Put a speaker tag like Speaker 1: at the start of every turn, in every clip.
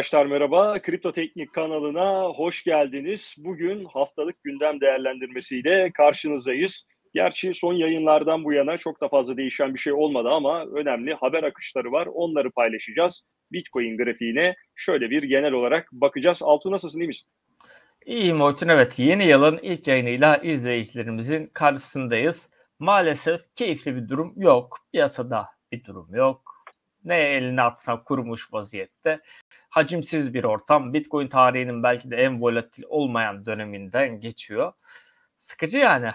Speaker 1: Arkadaşlar merhaba, Kripto Teknik kanalına hoş geldiniz. Bugün haftalık gündem değerlendirmesiyle karşınızdayız. Gerçi son yayınlardan bu yana çok da fazla değişen bir şey olmadı ama önemli haber akışları var. Onları paylaşacağız. Bitcoin grafiğine şöyle bir genel olarak bakacağız. Altu nasılsın, iyi misin?
Speaker 2: İyiyim Orçun, evet. Yeni yılın ilk yayınıyla izleyicilerimizin karşısındayız. Maalesef keyifli bir durum yok. Piyasada bir durum yok. Ne eline atsa kurumuş vaziyette. Hacimsiz bir ortam. Bitcoin tarihinin belki de en volatil olmayan döneminden geçiyor. Sıkıcı yani.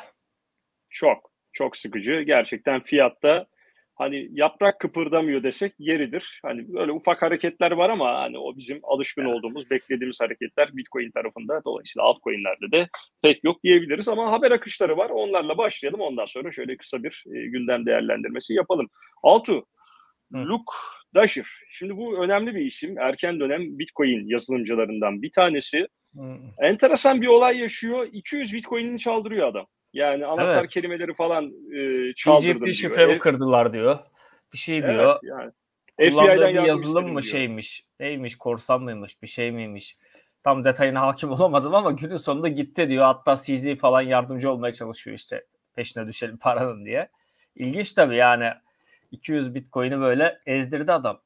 Speaker 1: Çok sıkıcı. Gerçekten fiyatta hani yaprak kıpırdamıyor desek yeridir. Hani böyle ufak hareketler var ama hani o bizim alışkın olduğumuz, beklediğimiz hareketler Bitcoin tarafında, dolayısıyla altcoin'lerde de pek yok diyebiliriz ama haber akışları var. Onlarla başlayalım. Ondan sonra şöyle kısa bir gündem değerlendirmesi yapalım. Altu,
Speaker 2: Hı.
Speaker 1: Luke Dasher. Şimdi bu önemli bir isim. Erken dönem Bitcoin yazılımcılarından bir tanesi.
Speaker 2: Hı.
Speaker 1: Enteresan bir olay yaşıyor. 200 Bitcoin'ini çaldırıyor adam. Yani anahtar
Speaker 2: Evet.
Speaker 1: kelimeleri falan
Speaker 2: PGP
Speaker 1: çaldırdım diyor.
Speaker 2: şifremi kırdılar diyor. Bir şey
Speaker 1: Evet
Speaker 2: diyor.
Speaker 1: yani. FBI'den
Speaker 2: Kullandığı bir
Speaker 1: yardım
Speaker 2: yazılım
Speaker 1: istedim
Speaker 2: mı
Speaker 1: diyor.
Speaker 2: şeymiş, neymiş, korsan mıymış, bir şey miymiş? Tam detayına hakim olamadım ama günün sonunda gitti diyor. Hatta CZ falan yardımcı olmaya çalışıyor işte peşine düşelim paranın diye. İlginç tabii yani 200 Bitcoin'i böyle ezdirdi adam.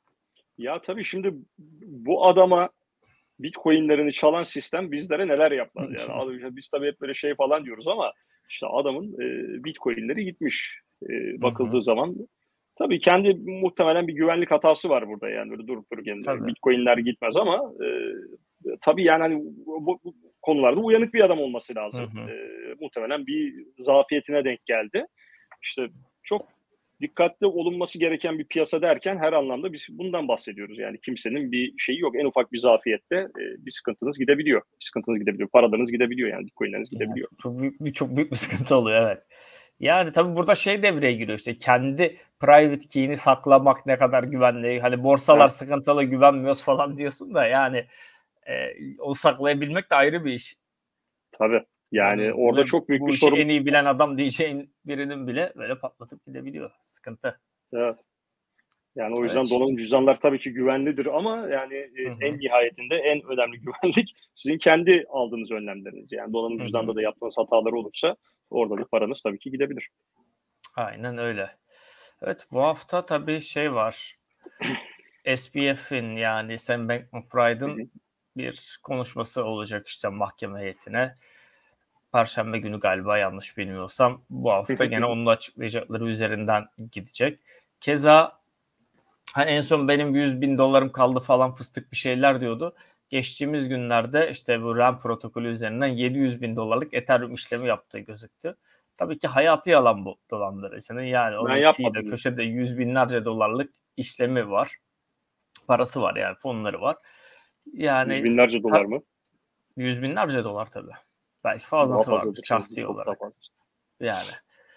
Speaker 1: Ya tabii şimdi bu adama Bitcoin'lerini çalan sistem bizlere neler yapmaz yani. Biz tabii hep böyle şey falan diyoruz ama işte adamın Bitcoin'leri gitmiş
Speaker 2: Hı
Speaker 1: bakıldığı
Speaker 2: hı,
Speaker 1: zaman. Tabii kendi muhtemelen bir güvenlik hatası var burada yani böyle durup dururken
Speaker 2: tabii.
Speaker 1: Bitcoin'ler gitmez ama tabii yani hani bu konularda uyanık bir adam olması
Speaker 2: Hı
Speaker 1: lazım.
Speaker 2: hı.
Speaker 1: Muhtemelen bir zafiyetine denk geldi. İşte çok dikkatli olunması gereken bir piyasa derken her anlamda biz bundan bahsediyoruz. Yani kimsenin bir şeyi yok. En ufak bir zafiyette bir sıkıntınız gidebiliyor. Bir sıkıntınız gidebiliyor. Paralarınız gidebiliyor yani. Bitcoin'leriniz
Speaker 2: Yani
Speaker 1: gidebiliyor.
Speaker 2: çok büyük bir sıkıntı oluyor, evet. Yani tabii burada şey devreye giriyor, işte kendi private key'ini saklamak ne kadar güvenli. Hani borsalar
Speaker 1: Ha,
Speaker 2: sıkıntılı, güvenmiyoruz falan diyorsun da yani onu saklayabilmek de ayrı bir iş.
Speaker 1: tabii.
Speaker 2: Onun
Speaker 1: Yani orada
Speaker 2: üzerine
Speaker 1: çok büyük bir
Speaker 2: bu işi
Speaker 1: sorun.
Speaker 2: en iyi bilen adam diyeceğin birinin bile böyle patlatıp gidebiliyor. Sıkıntı.
Speaker 1: Evet. Yani o
Speaker 2: Evet.
Speaker 1: yüzden donanım cüzdanlar tabii ki güvenlidir ama yani
Speaker 2: Hı
Speaker 1: en
Speaker 2: hı.
Speaker 1: nihayetinde en önemli güvenlik sizin kendi aldığınız önlemleriniz. Yani donanım
Speaker 2: Hı
Speaker 1: cüzdanda
Speaker 2: hı.
Speaker 1: da yaptığınız hatalar olursa orada da paranız tabii ki gidebilir.
Speaker 2: Aynen öyle. Evet, bu hafta tabii şey var. SBF'in, yani Sam
Speaker 1: Hı
Speaker 2: Bankman-Fried'in
Speaker 1: hı.
Speaker 2: bir konuşması olacak işte mahkeme heyetine. Perşembe günü galiba, yanlış bilmiyorsam. Bu hafta gene onun açıklayacakları üzerinden gidecek. Keza hani en son benim 100 bin dolarım kaldı falan fıstık bir şeyler diyordu. Geçtiğimiz günlerde işte bu RAM protokolü üzerinden 700 bin dolarlık Ethereum işlemi yaptığı gözüktü. Tabii ki hayatı yalan bu dolandırıcının. Yani
Speaker 1: Ben
Speaker 2: onun kıyıda
Speaker 1: yapmadım.
Speaker 2: köşede yüz binlerce dolarlık işlemi var. Parası var, yani fonları var.
Speaker 1: Yüz
Speaker 2: Yani
Speaker 1: binlerce dolar mı?
Speaker 2: yüz binlerce dolar tabii. Belki
Speaker 1: Daha
Speaker 2: fazlası vardır
Speaker 1: fazladır canım.
Speaker 2: şahsi
Speaker 1: Çok daha
Speaker 2: olarak.
Speaker 1: fazla.
Speaker 2: Yani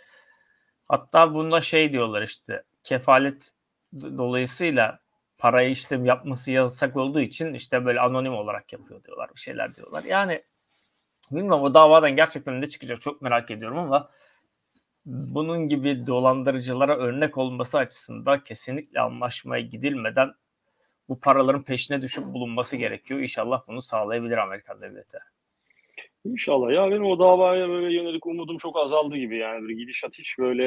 Speaker 2: hatta bunda şey diyorlar, işte kefalet dolayısıyla paraya işlem yapması yasak olduğu için işte böyle anonim olarak yapıyor diyorlar, bir şeyler diyorlar. Yani bilmiyorum, o davadan gerçekten ne çıkacak çok merak ediyorum ama bunun gibi dolandırıcılara örnek olması açısından kesinlikle anlaşmaya gidilmeden bu paraların peşine düşüp bulunması gerekiyor. İnşallah bunu sağlayabilir Amerikan devleti.
Speaker 1: İnşallah. Ya benim o davaya böyle yönelik umudum çok azaldı gibi yani. Böyle gidişat hiç böyle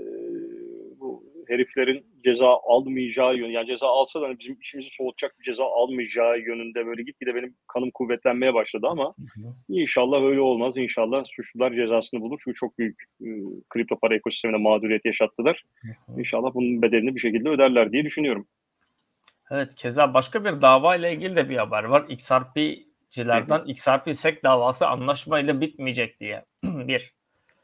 Speaker 1: bu heriflerin ceza almayacağı yön, yani ceza alsa da hani bizim işimizi soğutacak bir ceza almayacağı yönünde böyle gitgide benim kanım kuvvetlenmeye başladı ama
Speaker 2: Hı hı.
Speaker 1: inşallah öyle olmaz. İnşallah suçlular cezasını bulur. Çünkü çok büyük kripto para ekosistemine mağduriyet yaşattılar.
Speaker 2: Hı hı.
Speaker 1: İnşallah bunun bedelini bir şekilde öderler diye düşünüyorum.
Speaker 2: Evet, keza başka bir dava ile ilgili de bir haber var.
Speaker 1: Hı hı.
Speaker 2: XRP'cilerden XRP-SEC davası anlaşmayla bitmeyecek diye bir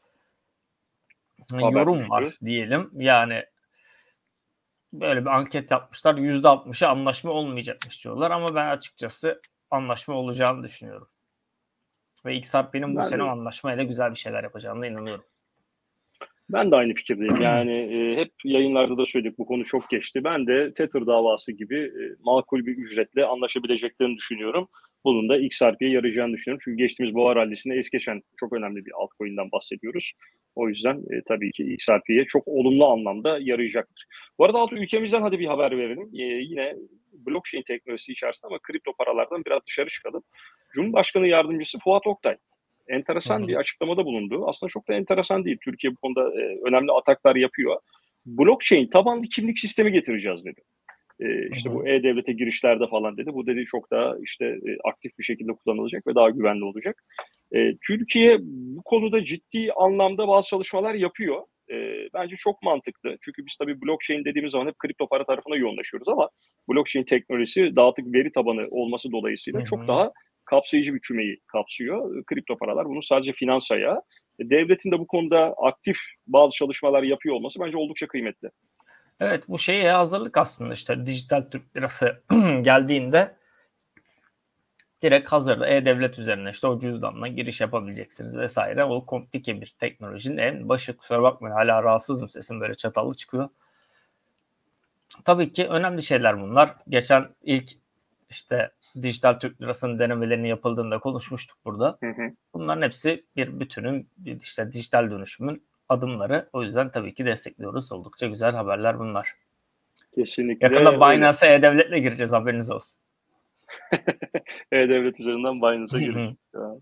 Speaker 1: Haber
Speaker 2: yorum
Speaker 1: düştü.
Speaker 2: var diyelim. Yani böyle bir anket yapmışlar. %60'ı anlaşma olmayacakmış diyorlar ama ben açıkçası anlaşma olacağını düşünüyorum. Ve XRP'nin bu
Speaker 1: Ben
Speaker 2: sene
Speaker 1: de
Speaker 2: anlaşmayla güzel bir şeyler yapacağına inanıyorum.
Speaker 1: Ben de aynı fikirdeyim. Yani hep yayınlarda da söyledik, bu konu çok geçti. Ben de Tether davası gibi makul bir ücretle anlaşabileceklerini düşünüyorum. Bunun da XRP'ye yarayacağını düşünüyorum. Çünkü geçtiğimiz boğa rallisinde es geçen çok önemli bir altcoin'den bahsediyoruz. O yüzden tabii ki XRP'ye çok olumlu anlamda yarayacaktır. Bu arada Altı, ülkemizden hadi bir haber verelim. Yine blockchain teknolojisi içerisinde ama kripto paralardan biraz dışarı çıkalım. Cumhurbaşkanı Yardımcısı Fuat Oktay enteresan bir açıklamada bulundu. Aslında çok da enteresan değil. Türkiye bu konuda önemli ataklar yapıyor. Blockchain tabanlı kimlik sistemi getireceğiz dedi. İşte bu e-devlete girişlerde falan dedi. Bu dedi çok daha işte aktif bir şekilde kullanılacak ve daha güvenli olacak. Türkiye bu konuda ciddi anlamda bazı çalışmalar yapıyor. Bence çok mantıklı. Çünkü biz tabii blockchain dediğimiz zaman hep kripto para tarafına yoğunlaşıyoruz ama blockchain teknolojisi dağıtık veri tabanı olması dolayısıyla çok daha kapsayıcı bir kümeyi kapsıyor. Kripto paralar bunun sadece finans ayağı. Devletin de bu konuda aktif bazı çalışmalar yapıyor olması bence oldukça kıymetli.
Speaker 2: Evet, bu şeye hazırlık aslında, işte dijital Türk lirası geldiğinde direkt hazır e-devlet üzerine işte o cüzdanla giriş yapabileceksiniz vesaire. O komplike bir teknolojinin en başı. Kusura bakmayın, hala rahatsızım, sesim böyle çatallı çıkıyor. Tabii ki önemli şeyler bunlar. Geçen ilk işte dijital Türk lirasının denemelerini yapıldığında konuşmuştuk burada. Bunların hepsi bir bütünün, işte dijital dönüşümün adımları. O yüzden tabii ki destekliyoruz. Oldukça güzel haberler bunlar.
Speaker 1: Kesinlikle.
Speaker 2: Yakında Binance'e e-devletle gireceğiz, haberiniz olsun.
Speaker 1: E-devlet üzerinden Binance'a gireceğiz.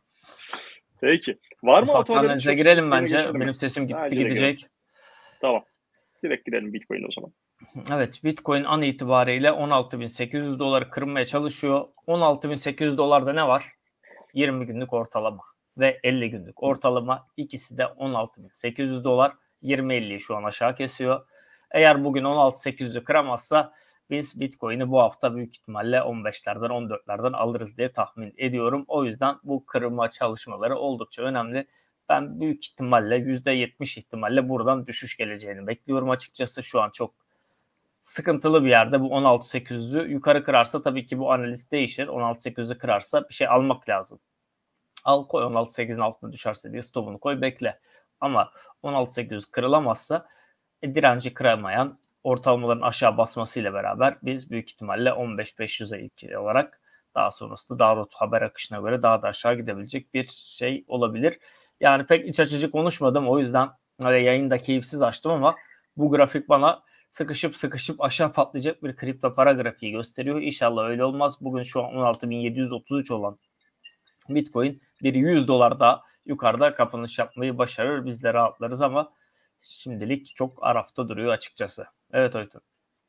Speaker 1: Peki. Var mı
Speaker 2: Ufak analize girelim bence. Benim sesim gitti gidecek.
Speaker 1: Girelim. Tamam. Direkt girelim Bitcoin o zaman.
Speaker 2: Evet, Bitcoin an itibariyle 16.800 doları kırmaya çalışıyor. 16.800 dolarda ne var? 20 günlük ortalama ve 50 günlük ortalama, ikisi de 16.800 dolar. 20.50'yi şu an aşağı kesiyor. Eğer bugün 16.800'ü kıramazsa biz Bitcoin'i bu hafta büyük ihtimalle 15'lerden 14'lerden alırız diye tahmin ediyorum. O yüzden bu kırılma çalışmaları oldukça önemli. Ben büyük ihtimalle %70 ihtimalle buradan düşüş geleceğini bekliyorum açıkçası. Şu an çok sıkıntılı bir yerde. Bu 16.800'ü yukarı kırarsa tabii ki bu analiz değişir. 16.800'ü kırarsa bir şey almak lazım. Al koy, 16.8'in altına düşerse diye stopunu koy, bekle. Ama 16.800 kırılamazsa direnci kıramayan ortalamaların aşağı basmasıyla beraber biz büyük ihtimalle 15.500'e ilk olarak daha sonrasında daha da haber akışına göre daha da aşağı gidebilecek bir şey olabilir. Yani pek iç açıcı konuşmadım, o yüzden yayında keyifsiz açtım ama bu grafik bana sıkışıp aşağı patlayacak bir kripto para grafiği gösteriyor. İnşallah öyle olmaz. Bugün şu an 16.733 olan Bitcoin bir 100 dolar daha yukarıda kapanış yapmayı başarır. Biz de rahatlarız ama şimdilik çok arafta duruyor açıkçası. Evet Oytun.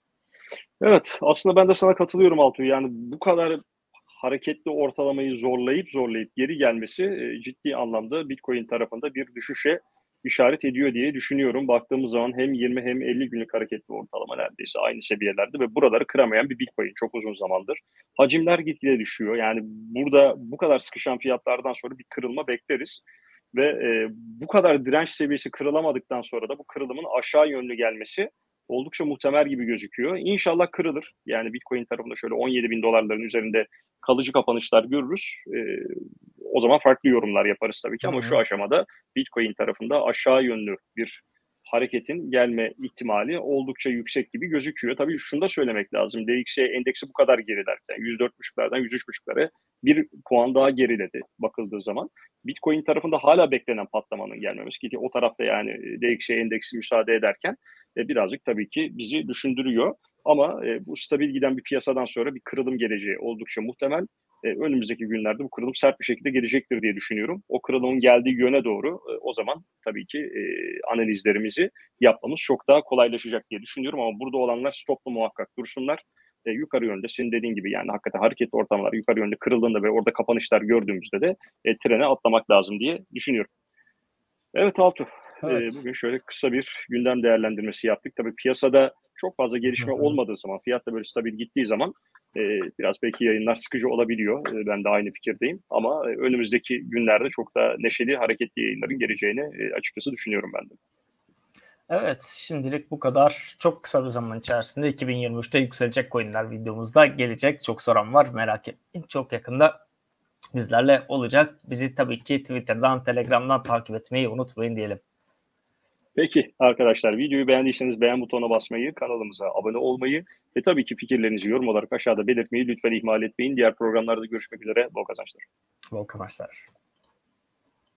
Speaker 1: Evet, aslında ben de sana katılıyorum Altuğ. Yani bu kadar hareketli ortalamayı zorlayıp geri gelmesi ciddi anlamda Bitcoin tarafında bir düşüşe işaret ediyor diye düşünüyorum. Baktığımız zaman hem 20 hem 50 günlük hareketli ortalama neredeyse aynı seviyelerde ve buraları kıramayan bir Bitcoin çok uzun zamandır. Hacimler gitgide düşüyor. Yani burada bu kadar sıkışan fiyatlardan sonra bir kırılma bekleriz. Ve bu kadar direnç seviyesi kırılamadıktan sonra da bu kırılımın aşağı yönlü gelmesi oldukça muhtemel gibi gözüküyor. İnşallah kırılır. Yani Bitcoin tarafında şöyle 17 bin dolarların üzerinde kalıcı kapanışlar görürüz. O zaman farklı yorumlar yaparız tabii ki ama şu aşamada Bitcoin tarafında aşağı yönlü bir hareketin gelme ihtimali oldukça yüksek gibi gözüküyor. Tabii şunu da söylemek lazım. DXY endeksi bu kadar gerilerken 104.5'lardan 103.5'lara bir puan daha geriledi bakıldığı zaman. Bitcoin tarafında hala beklenen patlamanın gelmemesi ki o tarafta yani DXY endeksi müsaade ederken birazcık tabii ki bizi düşündürüyor. Ama bu stabil giden bir piyasadan sonra bir kırılım geleceği oldukça muhtemel. Önümüzdeki günlerde bu kırılım sert bir şekilde gelecektir diye düşünüyorum. O kırılımın geldiği yöne doğru o zaman tabii ki analizlerimizi yapmamız çok daha kolaylaşacak diye düşünüyorum. Ama burada olanlar stoplu muhakkak dursunlar. Yukarı yönde senin dediğin gibi yani hakikaten hareketli ortamlar yukarı yönde kırıldığında ve orada kapanışlar gördüğümüzde de trene atlamak lazım diye düşünüyorum. Evet Altuğ,
Speaker 2: Evet.
Speaker 1: bugün şöyle kısa bir gündem değerlendirmesi yaptık. Tabii piyasada çok fazla gelişme olmadığı zaman, fiyat da böyle stabil gittiği zaman biraz belki yayınlar sıkıcı olabiliyor. Ben de aynı fikirdeyim. Ama önümüzdeki günlerde çok daha neşeli, hareketli yayınların geleceğini açıkçası düşünüyorum ben de.
Speaker 2: Evet, şimdilik bu kadar. Çok kısa bir zaman içerisinde 2023'te yükselecek coinler videomuzda gelecek. Çok soran var, merak etmeyin. Çok yakında bizlerle olacak. Bizi tabii ki Twitter'dan, Telegram'dan takip etmeyi unutmayın diyelim.
Speaker 1: Peki arkadaşlar, videoyu beğendiyseniz beğen butonuna basmayı, kanalımıza abone olmayı ve tabii ki fikirlerinizi yorum olarak aşağıda belirtmeyi lütfen ihmal etmeyin. Diğer programlarda görüşmek üzere. Bol kazançlar.
Speaker 2: Bol kazançlar.